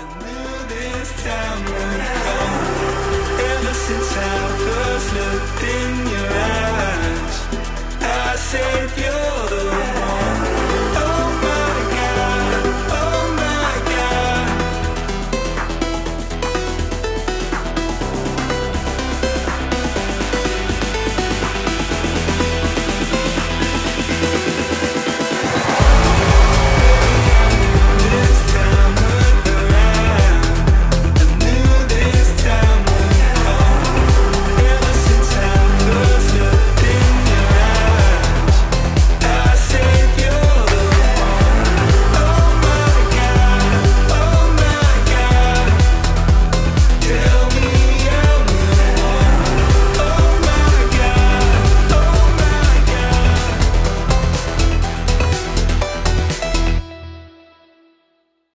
knew this time would come. Ever since I first looked in your eyes, I said you're